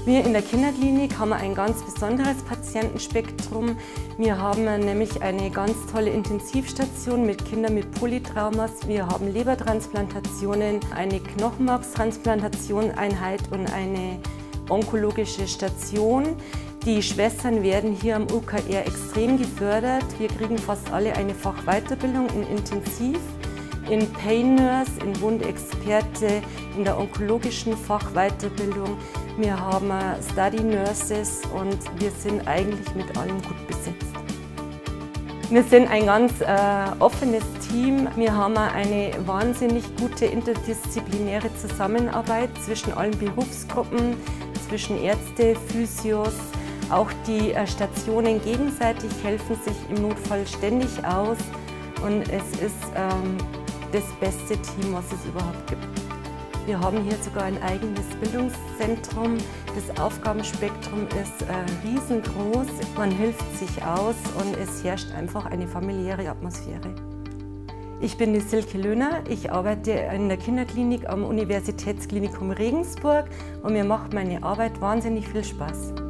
Wir in der Kinderklinik haben ein ganz besonderes Patientenspektrum. Wir haben nämlich eine ganz tolle Intensivstation mit Kindern mit Polytraumas. Wir haben Lebertransplantationen, eine Knochenmarkstransplantation-Einheit und eine onkologische Station. Die Schwestern werden hier am UKR extrem gefördert. Wir kriegen fast alle eine Fachweiterbildung in Intensiv, in Pain Nurse, in Wundexperte, in der onkologischen Fachweiterbildung. Wir haben Study Nurses und wir sind eigentlich mit allem gut besetzt. Wir sind ein ganz offenes Team. Wir haben eine wahnsinnig gute interdisziplinäre Zusammenarbeit zwischen allen Berufsgruppen, zwischen Ärzte, Physios. Auch die Stationen gegenseitig helfen sich im Notfall ständig aus und es ist das beste Team, was es überhaupt gibt. Wir haben hier sogar ein eigenes Bildungszentrum. Das Aufgabenspektrum ist riesengroß. Man hilft sich aus und es herrscht einfach eine familiäre Atmosphäre. Ich bin die Silke Löhner. Ich arbeite in der Kinderklinik am Universitätsklinikum Regensburg und mir macht meine Arbeit wahnsinnig viel Spaß.